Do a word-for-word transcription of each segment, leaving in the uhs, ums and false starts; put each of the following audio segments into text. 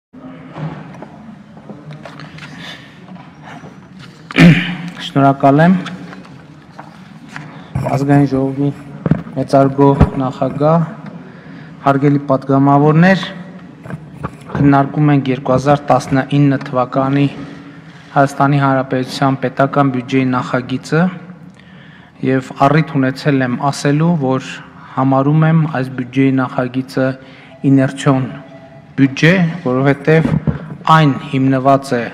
Շնորհակալ եմ ազգային ժողովի մեծարգո նախագահ, հարգելի պատգամավորներ, քննարկում ենք երկու հազար տասնինը թվականի Հայաստանի Հանրապետության պետական բյուջեի նախագիծը եւ առիթ ունեցել եմ ասելու, որ համարում եմ այս բյուջեի նախագիծը իներցիոն բյուջե, որովհետեւ այն հիմնված է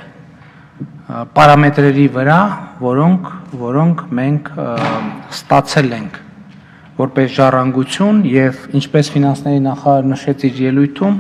պարամետրերի վրա, որոնք որոնք մենք ստացել ենք որպես ժառանգություն եւ ինչպես ֆինանսների նախարար նշեց իր ելույթում,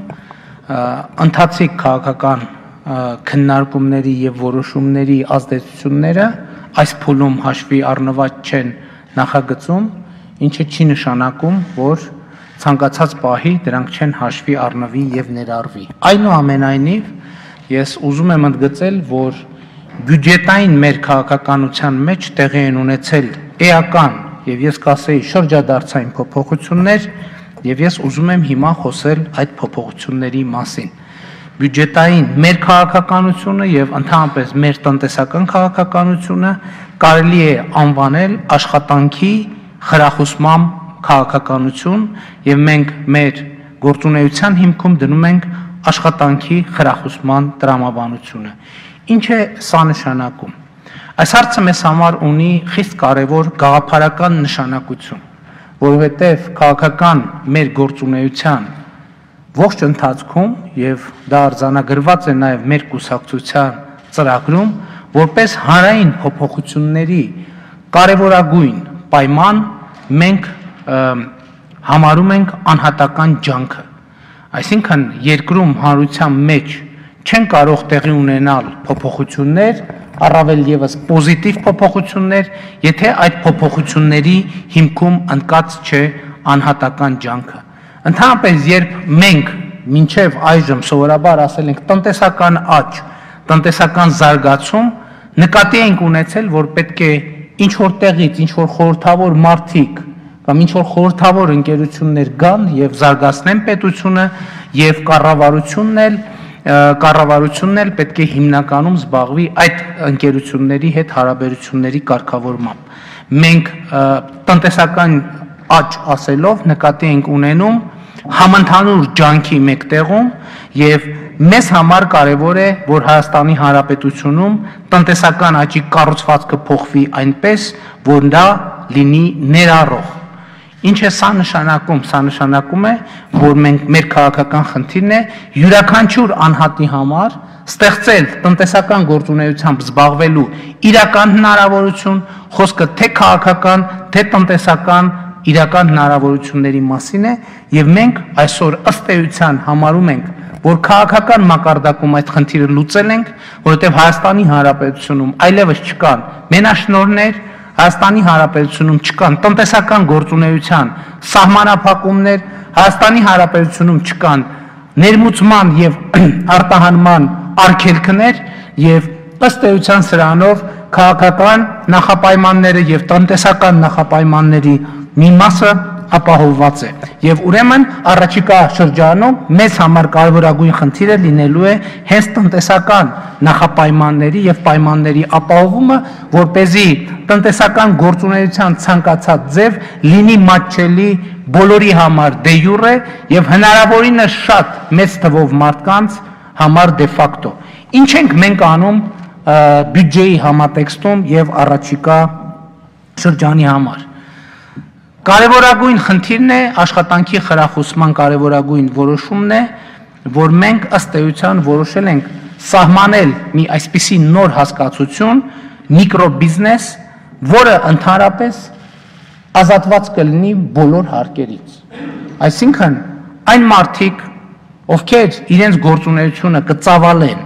ընթացիկ քաղաքական քննարկումների եւ որոշումների ազդեցությունները այս փուլում հաշվի առնված չեն նախագծում, ինչը չի նշանակում, որ ցանկացած պահի դրանք չեն հաշվի առնվի եւ ներառվի։ Այնուամենայնիվ, ես ուզում եմ ընդգծել, որ բյուջետային մեր քաղաքականության մեջ տեղի են ունեցել էական եւ ես կասեի շրջադարձային փոփոխություններ եւ ես ուզում եմ հիմա խոսել այդ փոփոխությունների մասին։ Բյուջետային մեր քաղաքականությունը եւ ընդհանրապես մեր տնտեսական քաղաքականությունը կարելի է անվանել աշխատանքի խրախուսման քաղաքականություն եւ մենք մեր գործունեության հիմքում դնում ենք աշխատանքի խրախուսման տրամաբանությունը։ Ինչ է սա նշանակում։ Այս հարցը մեզ համար ունի խիստ կարևոր գաղափարական նշանակություն, որովհետև քաղաքական մեր գործունեության ողջ ընթացքում եւ դա արձանագրված է նաեւ մեր կուսակցության ծրագրում, որպես հանրային փոփոխությունների կարևորագույն պայման մենք համարում ենք անհատական ջանքը։ Այսինքն երկրում հանրության մեջ չեն կարող տեղի ունենալ փոփոխություններ, առավել եւս պոզիտիվ փոփոխություններ, եթե այդ փոփոխությունների հիմքում ընկած չէ անհատական ջանքը։ Ընդհանրապես, երբ մենք մինչև այժմ սովորաբար ասել ենք տնտեսական աճ, տնտեսական զարգացում, նկատի ենք ունեցել, որ պետք է ինչ որ տեղից, ինչ որ խորհրդավոր մարդիկ կամ ինչ որ խորհրդավոր ընկերություններ գան եւ զարգացնեն պետությունը եւ կառավարությունն էլ կառավարությունն էլ պետք է հիմնականում զբաղվի այդ ընկերությունների հետ հարաբերությունների կարգավորմամբ։ Մենք տնտեսական աճ ասելով նկատի ենք ունենում համընդհանուր ջանքի մեկտեղում եւ մեզ համար կարեւոր է, որ Հայաստանի Հանրապետությունում տնտեսական աճի կառուցվածքը փոխվի այնպես, որ դա լինի ներառող։ Ինչ է սա նշանակում, սա նշանակում է, որ մենք մեր քաղաքական խնդիրն է յուրաքանչյուր անհատի համար ստեղծել տնտեսական գործունեությամբ զբաղվելու իրական հնարավորություն, խոսքը թե քաղաքական, թե տնտեսական իրական հնարավորությունների մասին է եւ մենք այսօր ըստ էության համարում ենք, որ քաղաքական մակարդակում այդ խնդիրը լուծել ենք, որովհետեւ Հայաստանի Հանրապետությունում այլևս չկան մենաշնորհներ, Հայաստանի Հանրապետությունում չկան տնտեսական գործունեության սահմանափակումներ, Հայաստանի Հանրապետությունում չկան ներմուծման եւ արտահանման արգելքներ եւ ըստ էության սրանով քաղաքական նախապայմանները եւ տնտեսական նախապայմանների մի մասը ապահովված է եւ ուրեմն առաջիկա շրջանում մեզ համար կարևորագույն խնդիրը լինելու է հենց տնտեսական նախապայմանների եւ պայմանների ապահովումը, որպեսզի տնտեսական գործունեության ցանկացած ձև լինի մատչելի բոլորի համար դե յուրե եւ հնարավորինս շատ մեծ թվով մարդկանց համար դե ֆակտո։ Ինչ ենք մենք անում բյուջեի համատեքստում եւ առաջիկա շրջանի համար։ Կարևորագույն խնդիրն է աշխատանքի խրախուսման կարևորագույն որոշումն է, որ մենք ըստ էության որոշել ենք սահմանել մի այսպիսի նոր հասկացություն միկրոբիզնես, որը ընդհանրապես ազատված կլինի բոլոր հարկերից։ Այսինքն այն մարդիկ, ովքեր իրենց գործունեությունը կծավալեն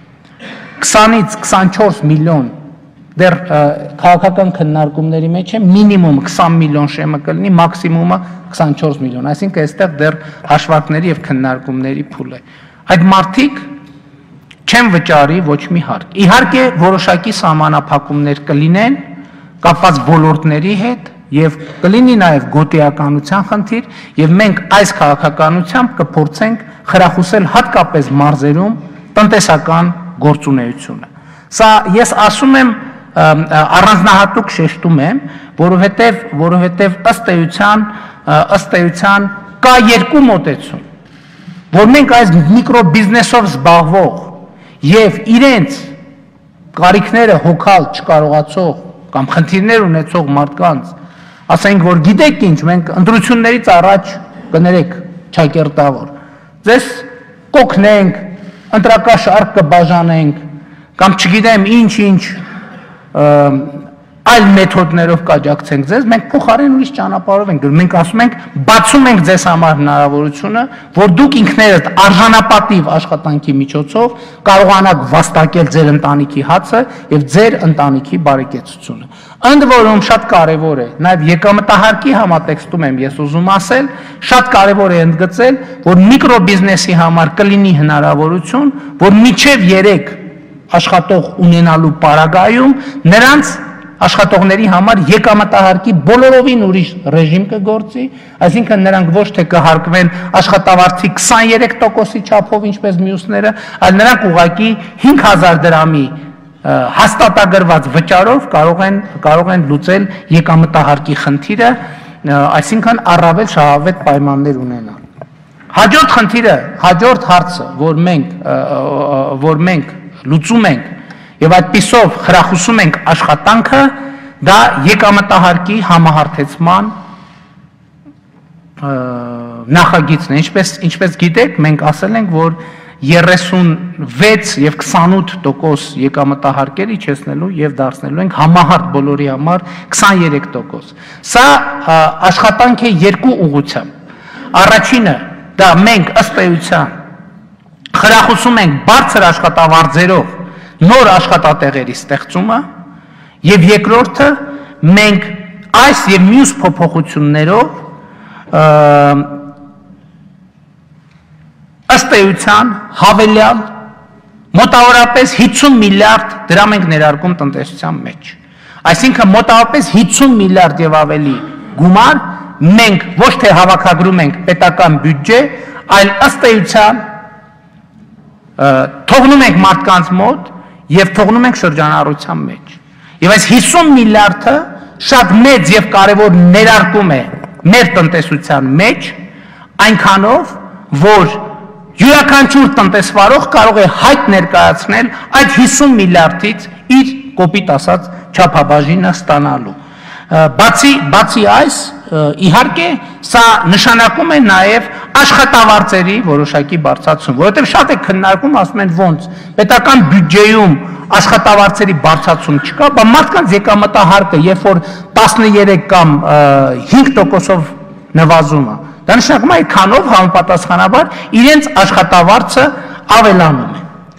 քսանից քսանչորս միլիոն դեռ քաղաքական քննարկումների մեջ է մինիմում քսան միլիոն շեմը կլինի, մաքսիմումը քսանչորս միլիոն, այսինքն այստեղ դեռ հաշվարկների եւ քննարկումների փուլ է։ Այդ մարդիկ չեն վճարի ոչ մի հարկ։ Իհարկե որոշակի սահմանափակումներ կլինեն կապված ոլորտների հետ եւ կլինի նաեւ գոտիականության խնդիր եւ մենք այս քաղաքականությամբ կփորձենք խրախուսել հատկապես մարզերում տնտեսական գործունեությունը։ Սա ես ասում եմ առանձնահատուկ շեշտում եմ, որովհետև որովհետև ըստ էության ըստ էության կա երկու մոտեցում, որ մենք այս միկրոբիզնեսով զբաղվող եւ իրենց կարիքները հոգալ չկարողացող կամ խնդիրներ ունեցող մարդկանց, ասենք որ գիտեք ինչ, մենք ընտրություններից առաջ կներեք ճակերտավոր, ձեզ կօգնենք, ընտրակաշարք կբաժանենք, կամ չգիտեմ ինչ-ինչ այլ մեթոդներով կաջակցենք ձեզ, մենք փոխարեն ուրիշ ճանապարհով ենք գնում, մենք ասում ենք, բացում ենք ձեզ համար հնարավորությունը, որ դուք ինքներդ արժանապատիվ աշխատանքի միջոցով կարողանաք վաստակել ձեր ընտանիքի հացը եւ ձեր ընտանիքի բարեկեցությունը։ Ընդ որում շատ կարևոր է, նաեւ եկամտահարկի համատեքստում եմ ես ուզում ասել, շատ կարևոր է ընդգծել, որ միկրոբիզնեսի համար կլինի հնարավորություն, որ մինչեւ երեք աշխատող ունենալու պարագայում նրանց աշխատողների համար եկամտահարկի բոլորովին ուրիշ ռեժիմ կգործի, այսինքն նրանք ոչ թե կհարկվեն աշխատավարձի քսաներեք տոկոսի չափով, ինչպես մյուսները, այլ նրանք ուղղակի հինգ հազար դրամի հաստատագրված վճարով կարող են կարող են լուծել եկամտահարկի խնդիրը, այսինքն առավել շահավետ պայմաններ ունենալ։ Հաջորդ խնդիրը, հաջորդ հարցը, որ մենք որ մենք լուծում ենք եւ այդպիսով խրախուսում ենք աշխատանքը, դա եկամտահարկի համահարթեցման նախագիծն է, ինչպես ինչպես գիտեք, մենք ասել ենք, որ երեսունվեց եւ քսանութ տոկոս եկամտահարկեր իջեցնելու եւ դարձնելու ենք համահարթ բոլորի համար քսաներեք տոկոս։ Սա աշխատանք է երկու ուղղությամբ։ Առաջինը դա մենք ըստ էության խրախուսում ենք բարձր աշխատավարձերով նոր աշխատատեղերի ստեղծումը եւ երկրորդը մենք այս եւ մյուս փոփոխություններով ըստ էության հավելյալ մոտավորապես հիսուն միլիարդ դրամ ենք ներարկում տնտեսության մեջ, այսինքն մոտավորապես հիսուն միլիարդ եւ ավելի գումար մենք ոչ թե հավաքագրում ենք պետական բյուջե, այլ ըստ էության թողնում ենք մարդկանց մոտ եւ թողնում ենք շրջանառության մեջ։ Եվ այս հիսուն միլիարդը շատ մեծ եւ կարեւոր ներարկում է մեր տնտեսության մեջ, այնքանով, որ յուրաքանչյուր տնտեսվարող կարող է հայտ ներկայացնել այդ հիսուն միլիարդից իր կոպիտ ասած չափաբաժինը ստանալու։ Բացի բացի այս, իհարկե, սա նշանակում է նաև աշխատավարձերի որոշակի բարձրացում, որովհետև շատ է քննարկում, ասում են ոնց, պետական բյուջեում աշխատավարձերի բարձրացում չկա, բայց մարդկանց եկամտահարկը, երբ որ տասներեք կամ հինգ տոկոսով նվազում է, դա նշանակում է այդքանով համապատասխանաբար իրենց աշխատավարձը ավելանում է։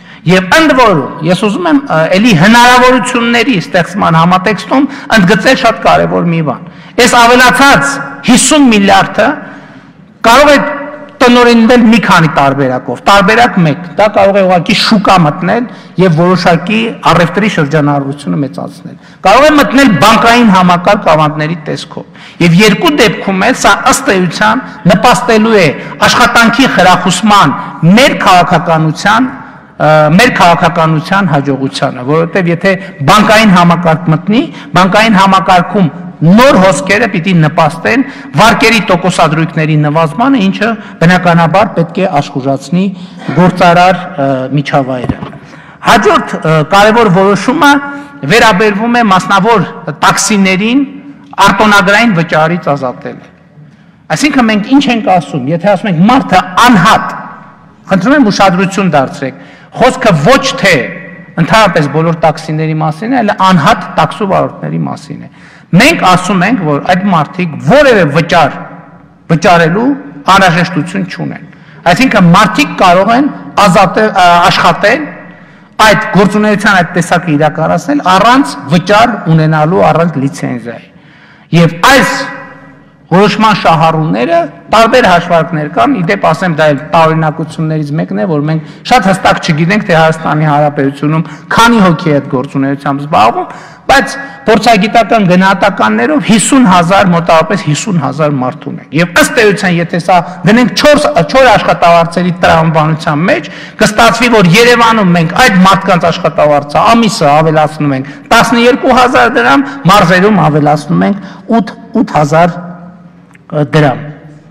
Եվ ընդ որում, ես ուզում եմ էլի հնարավորությունների ստեղծման համատեքստում ընդգծել շատ կարևոր մի բան։ Այս ավելացած հիսուն միլիարդը կարող է տնօրինվել մի քանի տարբերակով, տարբերակ մեկ, դա կարող է ուղղակի շուկա մտնել եւ որոշակի առևտրի շրջանառությունը մեծացնել։ Կարող է մտնել բանկային համակարգ ավանդների տեսքով։ Եվ երկու դեպքում էլ սա ըստ էության նպաստելու է աշխատանքի խրախուսման մեր քաղաքականության մեր քաղաքականության հաջողությանը, որովհետև եթե բանկային համակարգ մտնի, բանկային համակարգում նոր հոսքերը պիտի նպաստեն վարկերի տոկոսադրույքների նվազմանը, ինչը բնականաբար պետք է աշխուժացնի գործարար միջավայրը։ Հաջորդ կարևոր որոշումը վերաբերվում է մասնավոր տաքսիներին արտոնագրային վճարից ազատելը։ Այսինքն մենք ինչ ենք ասում, եթե ասում ենք մարդը անհատ, խնդրում եմ ուշադրություն դարձրեք, խոսքը ոչ թե ընդհանրապես բոլոր տաքսիների մասին է, այլ անհատ տաքսու վարորդների մասին է։ Մենք ասում ենք, որ այդ մարդիկ որևէ վճար վճարելու անհրաժեշտություն չունեն։ Այսինքն մարդիկ կարող են ազատել աշխատել այդ գործունեության այդ տեսակը իրականացնել առանց վճար ունենալու, առանց լիցենզիայի։ Եվ այս որոշման շահառուները տարբեր հաշվարկներ կան, իդեպ ասեմ դա տարօրինակություններից մեկն է, որ մենք շատ հստակ չգիտենք, թե Հայաստանի Հանրապետությունում քանի հոգի է այդ գործունեությամբ զբաղվում, բայց փորձագիտական գնահատականներով հիսուն հազար մոտավորապես հիսուն հազար մարդ ունենք։ Եվ ըստ էության, եթե սա գնենք չորս աշխատավարձերի տրամաբանության մեջ, կստացվի, որ Երևանում մենք այդ մարդկանց աշխատավարձը ամիսը ավելացնում ենք տասնյոթ հազար դրամ, մարզերում ավելացնում ենք ութ հազար դրամ։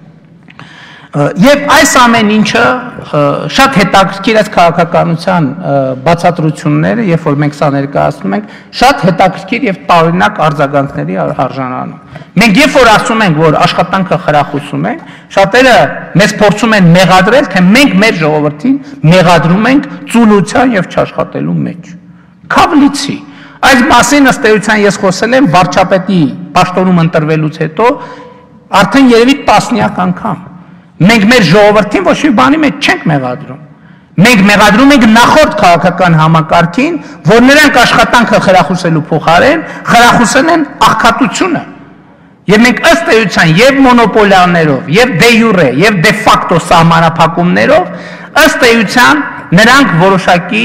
Եվ այս ամեն ինչը շատ հետաքրքիր է քաղաքականության բացատրությունները, երբ որ մենք սա ներկայացնում ենք, շատ հետաքրքիր եւ տարօրինակ արձագանքների արժանանում։ Մենք երբ որ ասում ենք, որ աշխատանքը խրախուսում ենք, շատերը մեզ փորձում են մեղադրել, թե մենք մեր ժողովրդին մեղադրում ենք ծուլության եւ չաշխատելու մեջ։ Քավլիցի։ Այս մասին ըստ էության ես խոսել եմ վարչապետի պաշտոնում ընտրվելուց հետո արդեն երևի տասնյակ անգամ։ Մենք մեր ժողովրդին ոչ մի բանի մեջ չենք մեղադրում։ Մենք մեղադրում ենք նախորդ քաղաքական համակարգին, որ նրանք աշխատանքը խրախուսելու փոխարեն խրախուսել են աղքատությունը։ Եվ մենք ըստ էության եւ մոնոպոլիաներով, եւ դե յուրե, եւ դե ֆակտո սահմանափակումներով ըստ էության նրանք որոշակի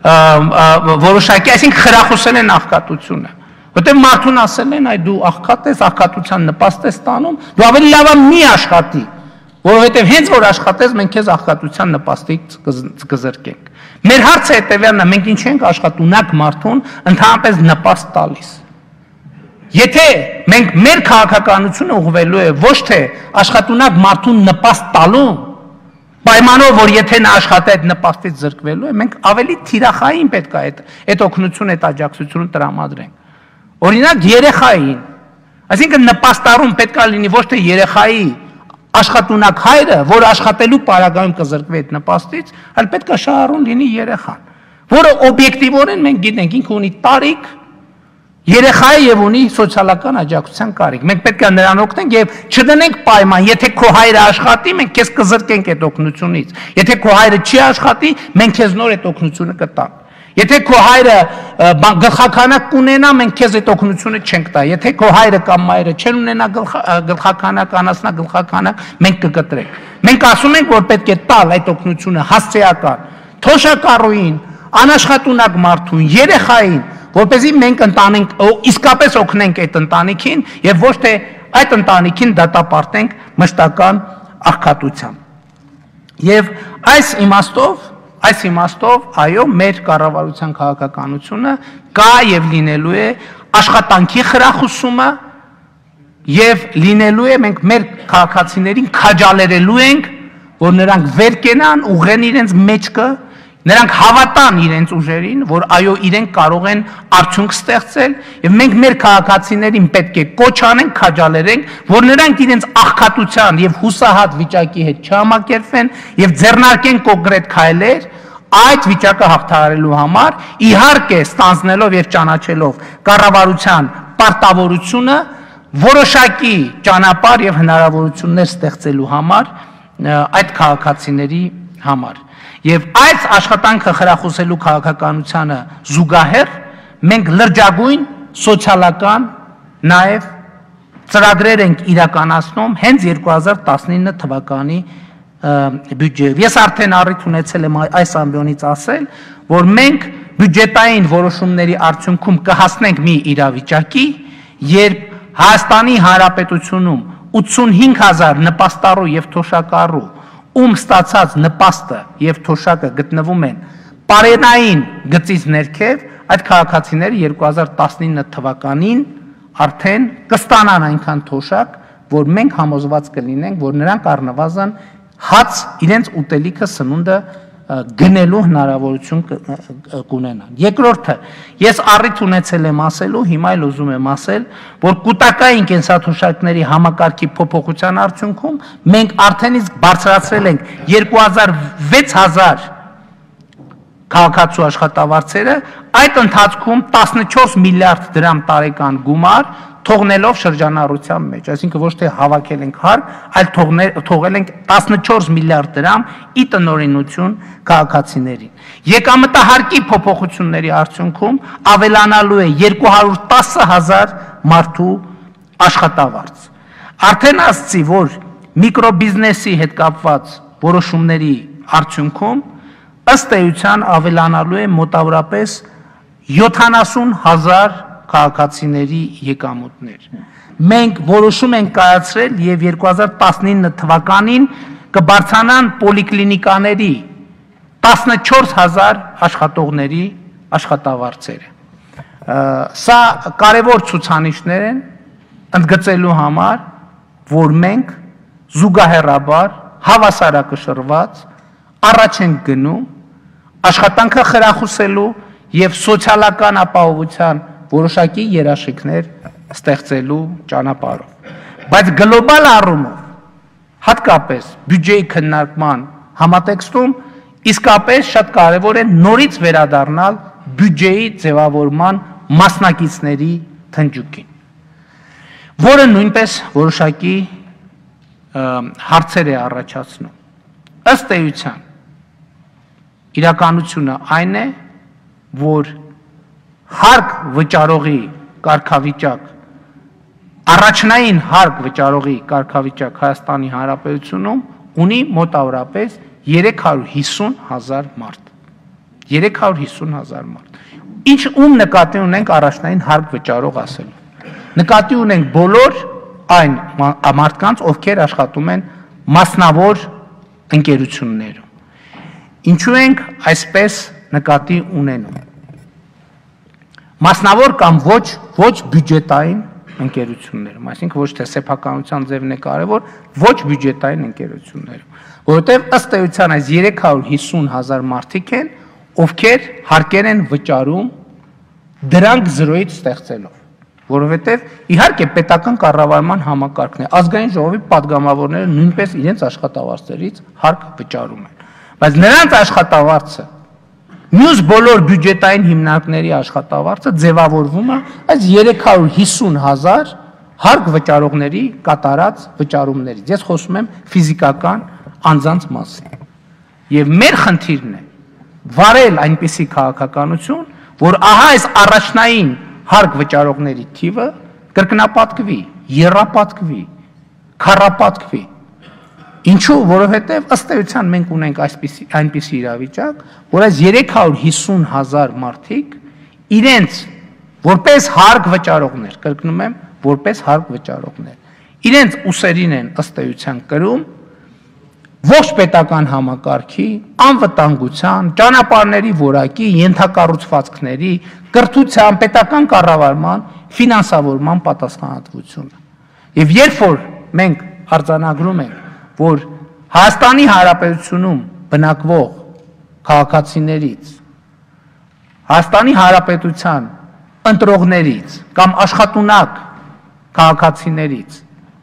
որոշակի, այսինքն խրախուսել են աղքատությունը։ Որտեղ մարդուն ասել են, այ դու աղքատ ես, աղքատության նպաստ ես ստանում, դու ավելի լավ մի աշխատի, որովհետև հենց որ աշխատես, մենք քեզ աղքատության նպաստից կզրկենք։ Մեր հարցը հետևյալն է, մենք ինչ ենք աշխատունակ մարդուն ընդհանրապես նպաստ տալիս։ Եթե մենք մեր քաղաքականությունը ուղղվելու է ոչ թե աշխատունակ մարդուն նպաստ տալու, պայմանով, որ եթե նա աշխատի այդ նպաստից զրկվելու է, մենք ավելի թիրախային պետք է այդ այդ օգնություն, այդ աջակցությունը տրամադրենք։ Օրինակ երեխային, այսինքն նպաստառում պետք է լինի ոչ թե երեխայի աշխատունակ հայրը, որ աշխատելու պարագայում կզրկվի այդ նպաստից, այլ պետք է շահառուն լինի երեխան, որը օբյեկտիվորեն մենք գիտենք, ինքը ունի տարիք, երեխա է եւ ունի սոցիալական աջակցության կարիք։ Մենք պետք է նրան օգնենք եւ չդնենք պայման, եթե քո հայրը աշխատի, մենք քեզ կզրկենք այդ օգնությունից։ Եթե քո հայրը չի աշխատի, մենք քեզ նոր այդ օգնությունը կտանք։ Եթե քո հայրը գլխականակ կունենա, մենք քեզ այդ օգնությունը չենք տա։ Եթե քո հայրը կամ մայրը չեն ունենա գլխականակ, անասնա գլխականակ, մենք կկտրենք։ Մենք ասում ենք, որ պետք է տալ այդ օգնությունը հասցեական, թոշակառուին, անաշխատունակ մարդուն, երեխային, որպեսզի մենք ընտանենք, իսկապես օգնենք այդ ընտանիքին եւ ոչ թե այդ ընտանիքին դատապարտենք մշտական աղքատությամբ։ Եվ այս իմաստով Այս իմաստով, այո, մեր կառավարության քաղաքականությունը կա եւ լինելու է աշխատանքի խրախուսումը եւ լինելու է մենք մեր քաղաքացիներին քաջալերելու ենք, որ նրանք վեր կենան, ուղղեն իրենց մեջքը, նրանք հավատան իրենց ուժերին, որ այո, իրենք կարող են արդյունք ստեղծել եւ մենք մեր քաղաքացիներին պետք է կոչ անենք, քաջալերենք, որ նրանք իրենց աղքատության եւ հուսահատ վիճակի հետ չհամակերպվեն եւ ձեռնարկեն կոնկրետ քայլեր այդ վիճակը հաղթահարելու համար, իհարկե ստանձնելով եւ ճանաչելով կառավարության պարտավորությունը որոշակի ճանապարհ եւ հնարավորություններ ստեղծելու համար այդ քաղաքացիների համար։ Եվ այս աշխատանքը խրախուսելու քաղաքականությանը զուգահեռ մենք լրջագույն սոցիալական նաև ծրագրեր ենք իրականացնում հենց երկու հազար տասնինը թվականի բյուջեով։ Ես արդեն առիթ ունեցել եմ այս ամբիոնից ասել, որ մենք բյուջետային որոշումների արդյունքում կհասնենք մի իրավիճակի, երբ Հայաստանի Հանրապետությունում ութսունհինգ հազար նպաստառու եւ թոշակառու ում ստացած նպաստը եւ թոշակը գտնվում են պարենային գծից ներքև, այդ քաղաքացիները երկու հազար տասնինը թվականին արդեն կստանան այնքան թոշակ, որ մենք համոզված կլինենք, որ նրանք առնվազն հաց իրենց ուտելիքը սնունդը գնելու հնարավորություն կունենան։ Երկրորդը, ես առիթ ունեցել եմ ասելու, հիմա էլ ուզում եմ ասել, որ կൂട്ടակային կենսաթոշակների համակարգի փոփոխության արդյունքում մենք արդեն իսկ բարձրացրել ենք երկու հազար վեց հազար քաղաքացու աշխատավարձերը, այդ ընթացքում տասնչորս միլիարդ դրամ տարեկան գումար թողնելով շրջանառության մեջ, այսինքն ոչ թե հավաքել ենք հարկ, այլ թողել ենք տասնչորս միլիարդ դրամ ի տնօրինություն քաղաքացիներին։ Եկամտահարկի փոփոխությունների արդյունքում ավելանալու է երկու հարյուր տասը հազար մարդու աշխատավարձ։ Արդեն ասացի, որ միկրոբիզնեսի հետ կապված որոշումների արդյունքում ըստ էության ավելանալու է մոտավորապես յոթանասուն հազար քաղաքացիների եկամուտներ։ Մենք որոշում ենք կայացրել եւ երկու հազար տասնինը թվականին կբարձրանան պոլիկլինիկաների տասնչորս հազար աշխատողների աշխատավարձերը։ Սա կարևոր ցուցանիշներ են ընդգծելու համար, որ մենք զուգահեռաբար հավասարակշռված առաջ ենք գնում աշխատանքը խրախուսելու եւ սոցիալական ապահովության որոշակի երաշխիքներ ստեղծելու ճանապարհով։ Բայց գլոբալ առումով, հատկապես բյուջեի քննարկման համատեքստում, իսկապես շատ կարևոր է նորից վերադառնալ բյուջեի ձևավորման մասնակիցների թնջուկին, որը նույնպես որոշակի հարցեր է առաջացնում։ Ըստ էության, իրականությունը այն է, որ հարկ վճարողի կարգավիճակ, առաջնային հարկ վճարողի կարգավիճակ Հայաստանի Հանրապետությունում ունի մոտավորապես երեք հարյուր հիսուն հազար մարդ։ երեք հարյուր հիսուն հազար մարդ։ Ինչ ում նկատի ունենք առաջնային հարկ վճարող ասելով։ Նկատի ունենք բոլոր այն մարդկանց, ովքեր աշխատում են մասնավոր ընկերություններում։ Ինչու ենք այսպես նկատի ունենում։ Մասնավոր կամ ոչ ոչ բյուջետային ընկերություններում, այսինքն ոչ թե սեփականության ձևն է կարևոր, ոչ բյուջետային ընկերություններում, որովհետև ըստ էության այս երեք հարյուր հիսուն հազար մարդիկ են, ովքեր հարկեր են վճարում դրանք զրոյից ստեղծելով, որովհետև իհարկե պետական կառավարման համակարգն է, ազգային ժողովի падգամավորները նույնպես իրենց աշխատավարձերից հարկ վճարում են, բայց նրանց աշխատավարձը մյուս բոլոր բյուջետային հիմնարկների աշխատավարձը ձևավորվում է այս երեք հարյուր հիսուն հազար հարկ վճարողների կատարած վճարումներից։ Ես խոսում եմ ֆիզիկական անձանց մասին։ Եվ մեր խնդիրն է վարել այնպիսի քաղաքականություն, որ ահա այս առաջնային հարկ վճարողների թիվը կրկնապատկվի, եռապատկվի, քառապատկվի։ Ինչու, որովհետև ըստ էության մենք ունենք այսպիսի այնպիսի իրավիճակ, որ այս երեք հարյուր հիսուն հազար մարդիկ իրենց որպես հարկ վճարողներ, կրկնում եմ, որպես հարկ վճարողներ, իրենց ուսերին են ըստ էության կրում ողջ պետական համակարգի, անվտանգության, ճանապարհների որակի, ենթակառուցվածքների, կրթության, պետական կառավարման, ֆինանսավորման պատասխանատվությունը։ Եվ երբ որ մենք արձանագրում ենք, որ Հայաստանի Հանրապետությունում բնակվող քաղաքացիներից, Հայաստանի Հանրապետության ընտրողներից կամ աշխատունակ քաղաքացիներից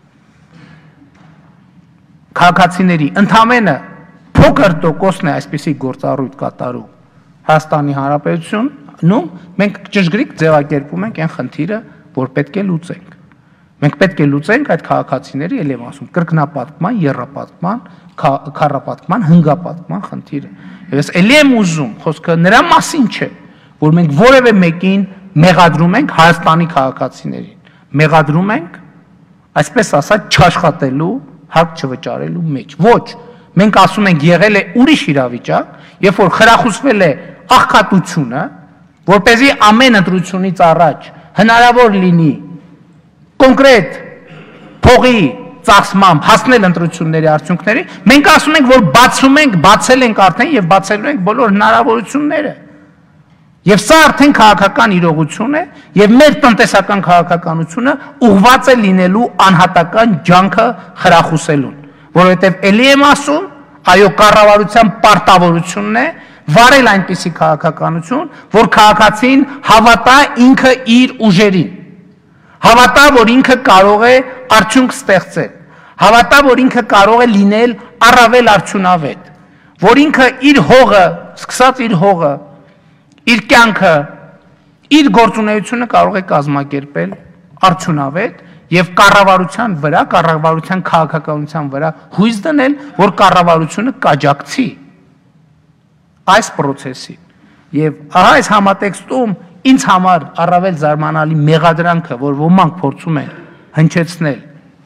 քաղաքացիների ընդամենը փոքր տոկոսն է այսպիսի գործառույթ կատարում Հայաստանի Հանրապետությունում, մենք ճշգրիտ ձևակերպում ենք այն խնդիրը, որ պետք է լուծենք։ Մենք պետք է լուծենք այդ քաղաքացիների, ել եմ ասում, կրկնապատկման, եռապատկման, քառապատկման, հնգապատկման խնդիրը։ Եվ ես ելի եմ ուզում, խոսքը նրա մասին չէ, որ մենք որևէ մեկին մեղադրում ենք Հայաստանի քաղաքացիներին, մեղադրում ենք, այսպես ասած, չաշխատելու, հարկ չվճարելու մեջ։ Ոչ, մենք ասում ենք եղել է ուրիշ իրավիճակ, երբ որ խրախուսվել է աղքատությունը, որպեսզի ամեն ընտրությունից առաջ հնարավոր լինի կոնկրետ փողի ծախսմամբ հասնել ընտրությունների արդյունքների, մենք ասում ենք, որ բացում ենք, բացել ենք արդեն եւ բացելու ենք բոլոր հնարավորությունները։ Եվ սա արդեն քաղաքական իրողություն է, եւ մեր տնտեսական քաղաքականությունը ուղղված է լինելու անհատական ջանքը խրախուսելուն, որովհետեւ ելի եմ ասում, այո, կառավարության պարտավորությունն է վարել այնպիսի քաղաքականություն, որ քաղաքացին հավատա ինքը իր ուժերին, հավատա, որ ինքը կարող է արդյունք ստեղծել, հավատա, որ ինքը կարող է լինել առավել արդյունավետ, որ ինքը իր հողը, սկսած իր հողը, իր կյանքը, իր գործունեությունը կարող է կազմակերպել արդյունավետ եւ կառավարության վրա, կառավարության քաղաքականության վրա հույս դնել, որ կառավարությունը կաջակցի այս process-ին։ Եվ ահա այս համատեքստում ինձ համար առավել զարմանալի մեղադրանքը, որ ոմանք փորձում են հնչեցնել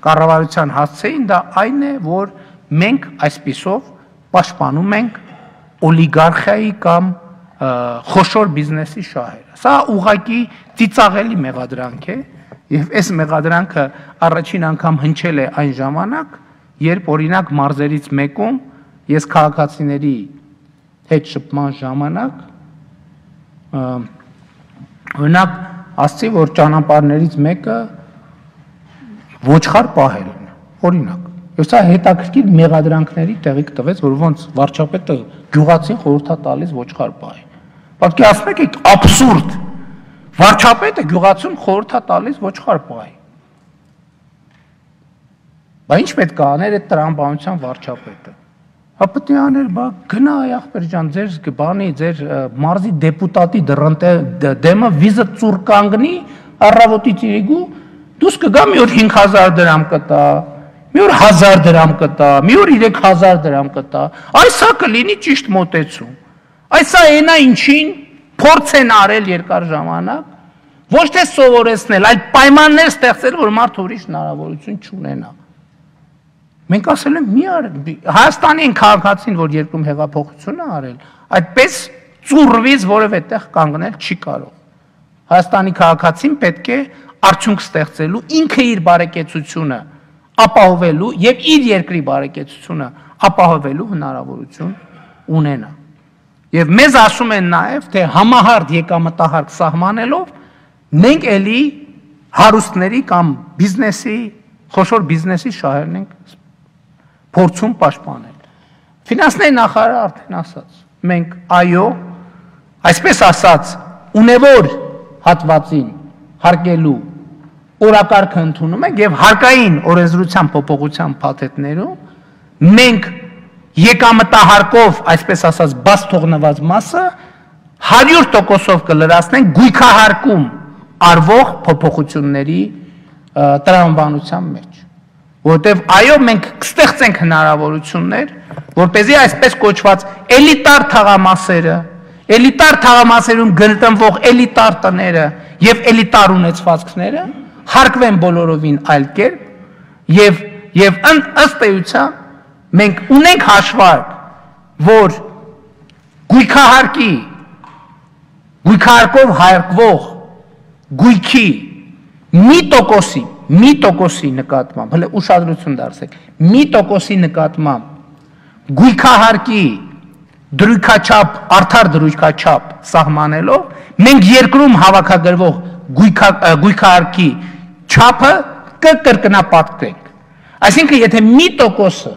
կառավարության հասցեին, դա այն է, որ մենք այսպիսով պաշտպանում ենք օլիգարխիայի կամ խոշոր բիզնեսի շահերը։ Սա ուղղակի ծիծաղելի մեղադրանք է, եւ այս մեղադրանքը առաջին անգամ հնչել է այն ժամանակ, երբ օրինակ մարզերից մեկում ես քաղաքացիների հետ շփման ժամանակ օրինակ ասացի, որ ճանապարհներից մեկը ոչխար պահել են, օրինակ։ Եվ սա հետաքրքիր մեղադրանքների տեղիք տվեց, որ ոնց վարչապետը գյուղացին խորհուրդ է տալիս ոչխար պահի։ Պատկերացնեք, այդ աբսուրդ վարչապետը գյուղացուն խորհուրդ է տալիս ոչխար պահի։ Բա ինչ պետք է աներ այդ տրամաբանության վարչապետը։ Հա պետք է աներ, բա գնա ախպեր ջան, ձեր բանի, ձեր մարզի դեպուտատի դեմը վիզը ծուր կանգնի, առավոտից իրիկու դուս կգա մի օր հինգ հազար դրամ կտա, մի օր հազար դրամ կտա, մի օր երեք հազար դրամ կտա։ Այս սա կլինի ճիշտ մոտեցում։ Այս սա այնա ինչին փորձ են արել երկար ժամանակ, ոչ թե սովորեցնել, այլ պայմաններ ստեղծել, որ մարդը ուրիշ հնարավորություն չունենա։ Մենք ասել ենք մի արել, Հայաստանի են քաղաքացին, որ երկրում հեղափոխություն է արել, այդպես ծուրվից որևէ տեղ կանգնել չի կարող։ Հայաստանի քաղաքացին պետք է արդյունք ստեղծելու, ինքը իր բարեկեցությունը ապահովելու եւ իր երկրի բարեկեցությունը ապահովելու հնարավորություն ունենա։ Եվ մեզ ասում են նաեւ, թե համահարթ եկամտահարկ սահմանելով մենք էլի հարուստների կամ բիզնեսի, խոշոր բիզնեսի շահերն ենք փորձում պաշտպանել։ Ֆինանսների նախարարը արդեն ասաց, մենք այո, այսպես ասած, ունևոր հատվածին հարկելու օրակարգը ընդունում ենք եւ հարկային օրենսդրության փոփոխության փաթեթներում մենք եկամտահարկով, այսպես ասած, բաց թողնված մասը հարյուր տոկոսով կլրացնենք գույքահարկում արվող փոփոխությունների տրամաբանության մեջ։ Որտեւ այո, մենք կստեղծենք հնարավորություններ, որպեսզի այսպես կոչված էլիտար թաղամասերը, էլիտար թաղամասերում գտնվող էլիտար տները եւ էլիտար ունեցվածքները հարկվեն բոլորովին այլ կերպ եւ եւ ըստ էության մենք ունենք հաշվարկ, որ գույքահարկի գույքահարկով հարկվող գույքի մի տոկոսի մի տոկոսի նկատմամբ, հələ ուշադրություն դարձեք, մի տոկոսի նկատմամբ գույքահարկի դրույքաչափ, արդար դրույքաչափ սահմանելով, մենք երկրում հավաքագրվող գույքահարկի չափը կկրկնապատկենք։ Այսինքն, եթե մի տոկոսը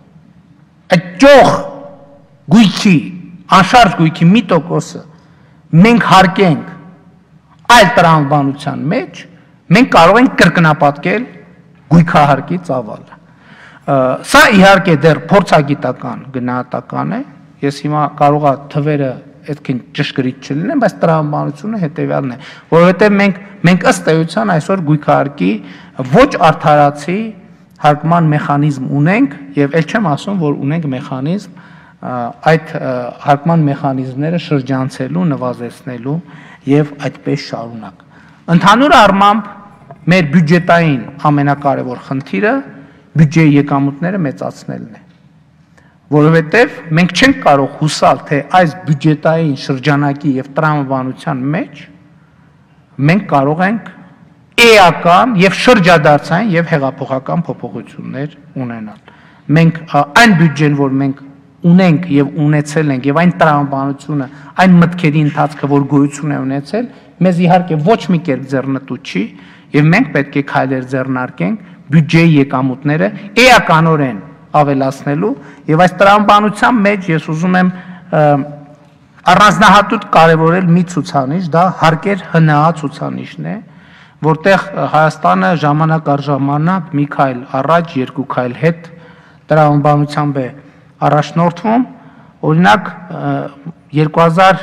այդ ճոխ գույքի, անշարժ գույքի մի տոկոսը մենք հարկենք այլ տրամաբանության մեջ, մենք կարող ենք կրկնապատկել գույքահարկի ծավալը։ Սա իհարկե դեռ փորձագիտական գնահատական է, ես հիմա կարող եմ թվերը այդքան ճշգրիտ չլինեն, բայց տրամաբանությունը հետևյալն է, որովհետև մենք մենք ըստ էության այսօր գույքահարկի ոչ արդարացի հարկման մեխանիզմ ունենք եւ ել չեմ ասում, որ ունենք մեխանիզմ այդ հարկման մեխանիզմները շրջանցելու, նվազեցնելու եւ այդպես շարունակ։ Ընդհանուր առմամբ մեր բյուջետային ամենակարևոր խնդիրը բյուջեի եկամուտները մեծացնելն է, որովհետև մենք չենք կարող հուսալ, թե այս բյուջետային շրջանակի եւ տրամաբանության մեջ մենք կարող ենք էական եւ շրջադարձային եւ հեղափոխական փոփոխություններ ունենալ։ Մենք այն բյուջեն, որ մենք ունենք եւ ունեցել ենք եւ այն տրամաբանությունը, այն մտքերի ընթացքը, որ գոյություն է ունեցել, մեզ իհարկե ոչ մի կերպ ձեռնտու չի եւ մենք պետք է քայլեր ձեռնարկենք բյուջեի եկամուտները էականորեն ավելացնելու եւ այս տրամաբանության մեջ ես ուզում եմ առանձնահատուկ կարևորել մի ցուցանիշ, դա հարկեր ՀՆԱ ցուցանիշն է, որտեղ Հայաստանը ժամանակ առ ժամանակ մի քայլ առաջ, երկու քայլ հետ տրամաբանությամբ է առաջնորդվում, օրինակ երկու հազար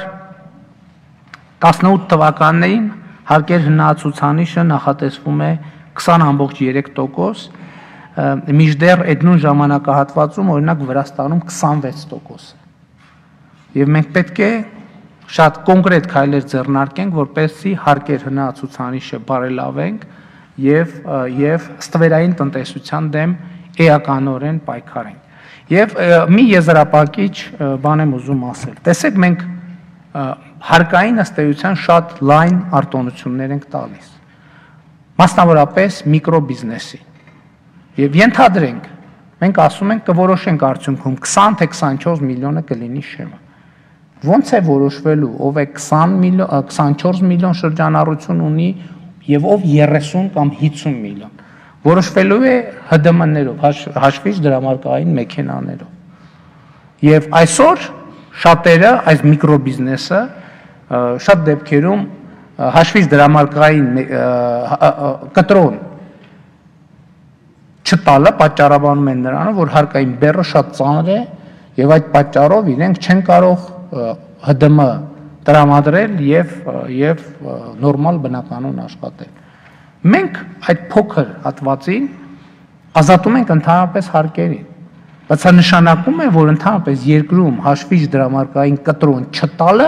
տասնութ թվականներին հարկեր ՀՆԱ ցուցանիշը նախատեսվում է քսան ամբողջ երեք տոկոս, մինչդեռ այդ նույն ժամանակահատվածում օրինակ Վրաստանում քսանվեց տոկոս է։ Եվ մենք պետք է շատ կոնկրետ քայլեր ձեռնարկենք, որպեսզի հարկեր ՀՆԱ ցուցանիշը բարելավենք եւ եւ ստվերային տնտեսության դեմ էականորեն պայքարենք։ Եվ մի եզրափակիչ բան եմ ուզում ասել։ Տեսեք, մենք հարկային ըստեյության շատ լայն արտոնություններ ենք տալիս, մասնավորապես միկրոբիզնեսին։ Եվ ենթադրենք, մենք ասում ենք կորոշենք արդյունքում քսան թե քսանչորս միլիոնը կլինի շեմը։ Ոնց է որոշվելու, ով է քսանչորս միլիոն շրջանառություն ունի եւ ով երեսուն կամ հիսուն միլիոն։ Որոշվելու է ՀԴՄ-ներով, հաշվիչ դրամարկային մեքենաներով։ Եվ այսօր շատերը այս միկրոբիզնեսը շատ դեպքերում հաշվիչ դրամարկային կտրոն չտալը պատճառաբանում են նրանով, որ հարկային բեռը շատ ծանր է եւ այդ պատճառով իրենք չեն կարող ՀԴՄ տրամադրել եւ եւ նորմալ բնականon աշխատել։ Մենք այդ փոքր հատվածին ազատում ենք ընդհանրապես հարկերին, բայց դա նշանակում է, որ ընդհանրապես երկրում հաշվիչ դրամարկային կտրոն չտալը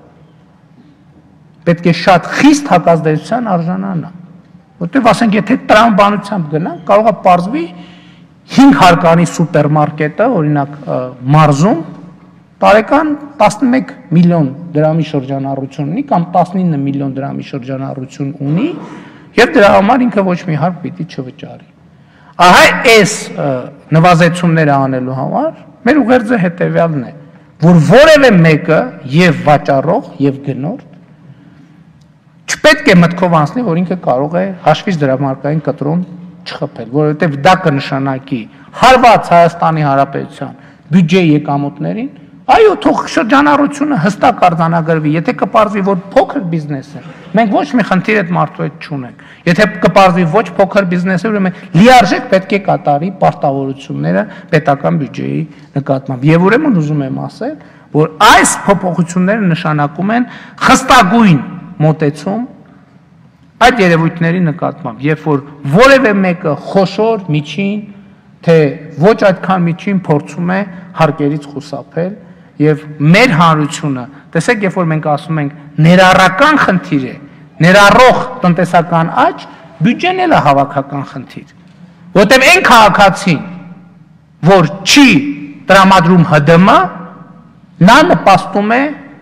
պետք է շատ խիստ հակազդեցության արժանանա։ Որտեւ ասենք, եթե տրամաբանությամբ գնանք, կարող է պարզվի հինգ հարկանի սուպերմարկետը, օրինակ մարզում, տարեկան տասնմեկ միլիոն դրամի շրջանառություն ունի կամ տասնինը միլիոն դրամի շրջանառություն ունի, եւ դրա համար ինքը ոչ մի հարկ պիտի չվճարի։ Ահա այս նվազեցումները անելու համար մեր ուղերձը հետեւյալն է, որ որևէ մեկը եւ վաճառող եւ գնորդ չպետք է մտքով անցնի, որ ինքը կարող է հաշվիչ դրամարկային կտրոն չխփել, որովհետև դա կնշանակի հարված Հայաստանի Հանրապետության բյուջեի եկամուտներին, այո, թող շրջանառությունը հստակ արձանագրվի, եթե կպարզվի, որ փոքր բիզնես է, մենք ոչ մի խնդիր այդ մարդու հետ չունենք, եթե կպարզվի ոչ փոքր բիզնես է, ուրեմն լիարժեք պետք է կատարի պարտավորությունները պետական բյուջեի նկատմամբ։ Եվ ուրեմն ուզում եմ ասել, որ այս փոփոխությունները նշանակում են խստագույն մոտեցում այդ երևույթների նկատմամբ, երբ որ որևէ մեկը խոշոր, միջին, թե ոչ այդքան միջին փորձում է հարկերից խուսափել եւ մեր հանրությունը, տեսեք, երբ որ մենք ասում ենք ներառական խնդիր է, ներառող տնտեսական աճ, բյուջեն էլ է հավաքական խնդիր, որտեղ այն քաղաքացին, որ չի տրամադրում ՀԴՄ, նա նպաստում է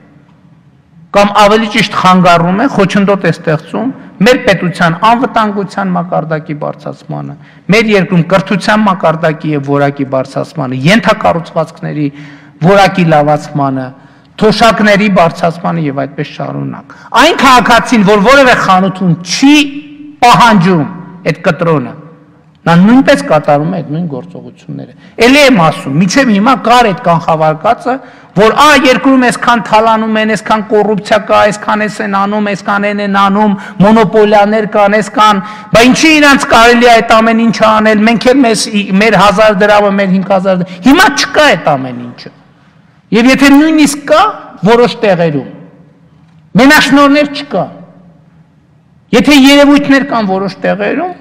կամ ավելի ճիշտ խանգարում է, խոչընդոտ է ստեղծում մեր պետության անվտանգության մակարդակի բարձրացմանը, մեր երկրում կրթության մակարդակի եւ որակի բարձրացմանը, ենթակառուցվածքների որակի լավացմանը, թոշակների բարձրացմանը եւ այդպես շարունակ։ Այն քաղաքացին, որ որևէ խանութում չի պահանջում այդ կտրոնը, նա նույնպես կատարում է այդ նույն գործողությունները։ Էլի եմ ասում, միջև հիմա կար այդ կանխավարկածը, որ ա երկրում այսքան թալանում են, այսքան կոռուպցիա կա, այսքան էս են անում, այսքան են են անում, մոնոպոլիաներ կան, այսքան, բա ինչի իրանց կարելի է այդ ամեն ինչը անել, մենք էլ մեզ մեր հազար դրամը, մեր հինգ հազար դրամը, հիմա չկա այդ ամեն ինչը։ Եվ եթե նույնիսկ կա որոշ տեղերում, մենաշնորհներ չկա։ Եթե երևույթներ կան որոշ տեղերում,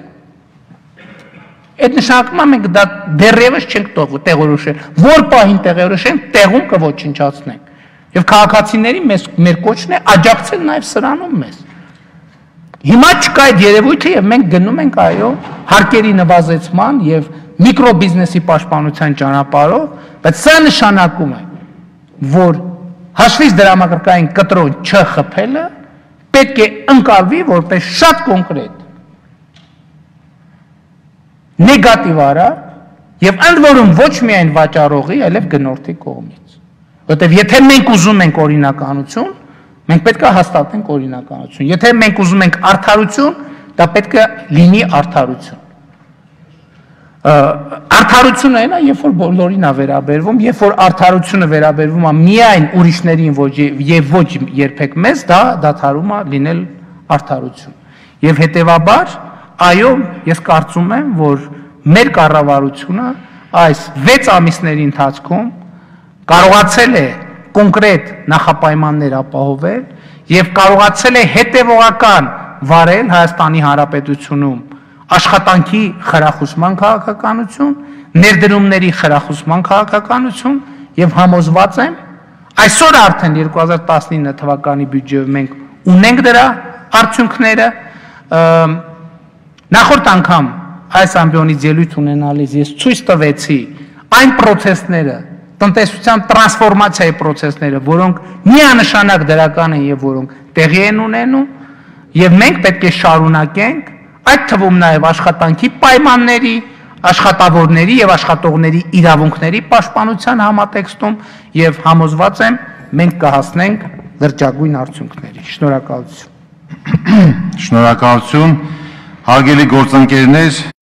այդ նշանակում է մենք դա դեռևս չենք տեղորոշել, որ պահին տեղորոշենք, տեղում կոչնչացնենք։ Եվ քաղաքացիների մեր կոչն է աջակցել նաև սրանում մեզ։ Հիմա չկա այդ երևույթը եւ մենք գնում ենք այո հարկերի նվազեցման եւ միկրոբիզնեսի պաշտպանության ճանապարհով, բայց սա նշանակում է, որ հաշվիչ դրամարկային կտրոն չխփելը պետք է ընկալվի որպես շատ կոնկրետ նեգատիվ արար եւ ընդ որում ոչ միայն վաճառողի, այլև գնորդի կողմից։ Որտեւ եթե մենք ուզում ենք օրինականություն, մենք պետք է հաստատենք օրինականություն։ Եթե մենք ուզում ենք արդարություն, դա պետք է լինի արդարություն։ Արդարությունը այն է, երբ որ բոլորին է վերաբերվում, երբ որ արդարությունը վերաբերվում է միայն ուրիշներին եւ ոչ երբեք մեզ, դա դադարում է լինել արդարություն։ Եվ հետեւաբար այո, ես կարծում եմ, որ մեր կառավարությունը այս վեց ամիսների ընթացքում կարողացել է կոնկրետ նախապայմաններ ապահովել եւ կարողացել է հետեւողական վարել Հայաստանի Հանրապետությունում աշխատանքի խրախուսման քաղաքականություն, ներդրումների խրախուսման քաղաքականություն եւ համոզված եմ, այսօր արդեն երկու հազար տասնինը թվականի բյուջեով մենք ունենք դրա արդյունքները, Նախորդ անգամ այս ամբիոնից ելույթ ունենալիս ես ցույց տվեցի այն process-ները, տնտեսության տրանսֆորմացիայի process-ները, որոնք միանշանակ դրական են եւ որոնք տեղի են ունենում, եւ մենք պետք է շարունակենք, այդ թվում նաեւ աշխատանքի պայմանների, աշխատավորների եւ աշխատողների իրավունքների պաշտպանության համատեքստում եւ համոզված եմ մենք կհասնենք լրջագույն արդյունքների։ Շնորհակալություն։ Շնորհակալություն, հարգելի գործընկերներ։